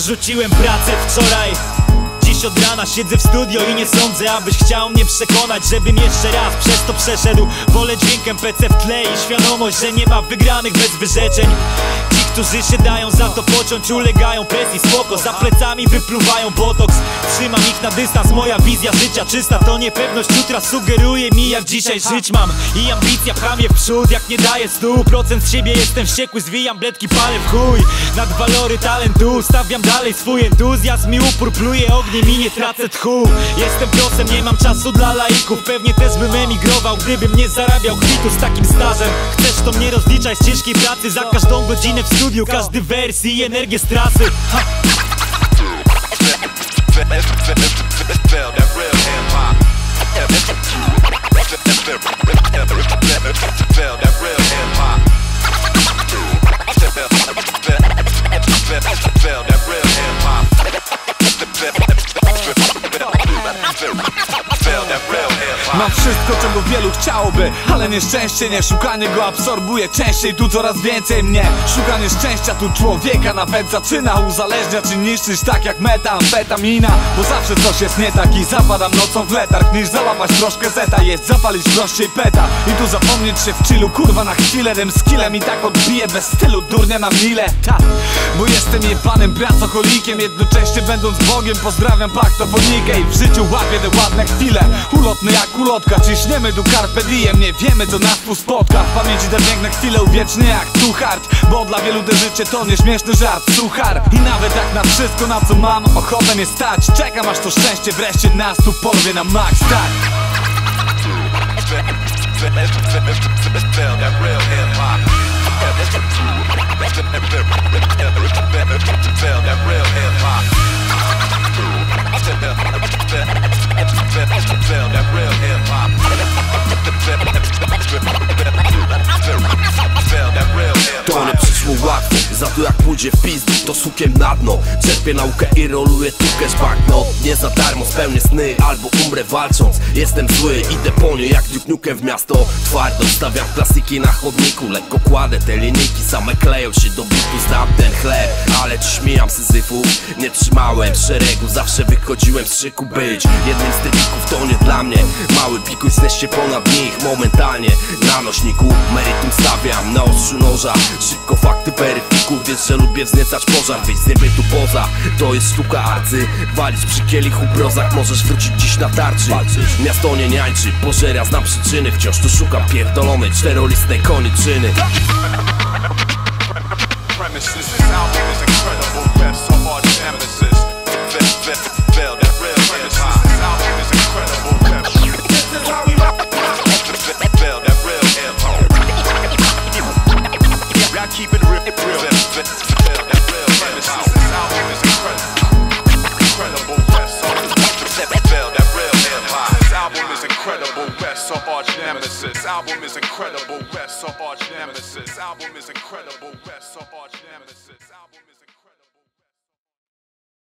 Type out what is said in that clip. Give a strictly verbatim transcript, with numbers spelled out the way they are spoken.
Rzuciłem pracę wczoraj, dziś od rana siedzę w studio i nie sądzę, abyś chciał mnie przekonać, żebym jeszcze raz przez to przeszedł. Wolę dźwięk M P C w tle i świadomość, że nie ma wygranych bez wyrzeczeń. Ci, którzy się dają za to pociąć, ulegają presji, spoko, za plecami wypluwają botoks. Trzymam ich na dystans, moja wizja życia czysta. To niepewność jutra sugeruje mi, jak dzisiaj żyć mam. I ambicja pcha mnie w przód, jak nie daję stu procent z siebie, jestem wściekły, zwijam bledki, palę w chuj. Nad walory talentu stawiam dalej swój entuzjazm i upór pluje ogniem i nie tracę tchu. Jestem prosem, nie mam czasu dla laików, pewnie też bym emigrował, gdybym nie zarabiał kwitu z takim stażem. Chcesz, to mnie rozliczaj z ciężkiej pracy, za każdą godzinę w studiu, każdy wers i energię z trasy. Ha. Mam wszystko, czego wielu chciałoby, ale nieszczęście nie, szukanie go absorbuje częściej, tu coraz więcej mnie. Szukanie szczęścia tu człowieka nawet zaczyna uzależniać czy niszczyć, tak jak metamfetamina. Bo zawsze coś jest nie tak i zapadam nocą w letarg, niż załapać troszkę zeta, jest zapalić prościej peta. I tu zapomnieć się w chillu, kurwa na chwilę, tym skillem i tak odbiję bez stylu, durnia na mile. Ta, bo jestem jebanym pracocholikiem, jednocześnie będąc Bogiem. Pozdrawiam paktofonikę i w życiu łapię te ładne chwile, ulotny jak ulotka, ciśniemy tu carpe diem, nie wiemy co nas tu spotka. W pamięci te piękne chwile uwiecznię jak too hard, bo dla wielu te życie to nieśmieszny żart, suchar. I nawet jak na wszystko, na co mam ochotę mnie stać, czekam aż to szczęście wreszcie nas tu porwie na max, tak. To nie przyszło łatwo, za to jak pójdzie w pizdu, to sukiem na dno. Czerpię naukę i roluję tukę banknot. Nie za darmo spełnię sny, albo umrę walcząc. Jestem zły, idę po nie jak Duke Nukem w miasto. Twardo stawiam klasyki na chodniku, lekko kładę te linijki, same kleją się do bitu, znam ten chleb. Ale ci śmiejam syzyfów, nie trzymałem szeregu, zawsze wychodziłem z szyku być jednym z typików, to nie dla mnie. Mały pikuj, snesz się ponad nich momentalnie. Na nośniku meritum stawiam, na ostrzu noża. Szybko fakty weryfikuj, wiesz, że lubię wzniecać pożar. Wyjść z niebytu poza, to jest sztuka arcy. Walić przy kielichu brozach, możesz wrócić dziś na tarczy. Miasto nie niańczy, pożera, znam przyczyny. Wciąż tu szukam pierdolonej czterolistnej koniczyny. Keep it real, real. This album is incredible. This album is incredible. West or arch nemesis. This album is incredible. West or arch nemesis. Album is incredible. West or arch nemesis.